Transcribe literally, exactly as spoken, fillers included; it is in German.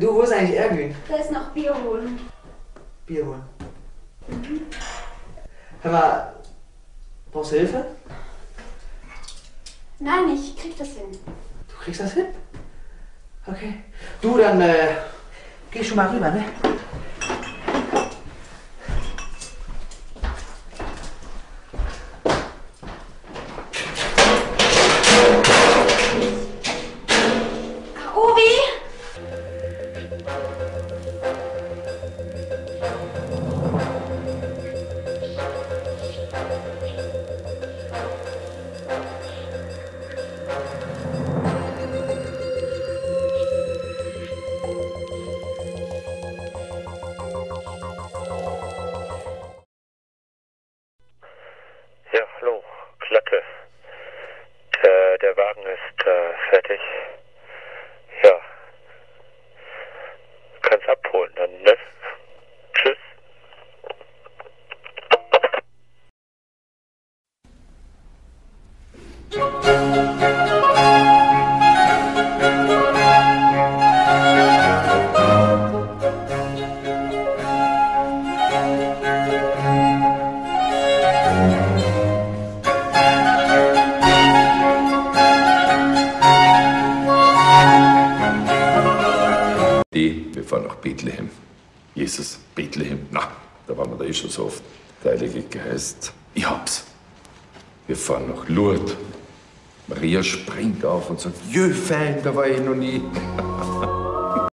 Du, wo ist eigentlich Ergün? Da ist noch Bier holen. Bier holen? Mhm. Hör mal, brauchst du Hilfe? Nein, ich krieg das hin. Du kriegst das hin? Okay. Du, dann äh, geh schon mal rüber, ne? Ja, hallo, Klatte. Der, der Wagen ist äh, fertig. Ja. Kannst abholen dann, ne? Tschüss. Wir fahren nach Bethlehem. Jesus, Bethlehem. Na, da waren wir da eh schon so oft. Der Heilige Geist, ich hab's. Wir fahren nach Lourdes. Maria springt auf und sagt, jö, fein, da war ich noch nie.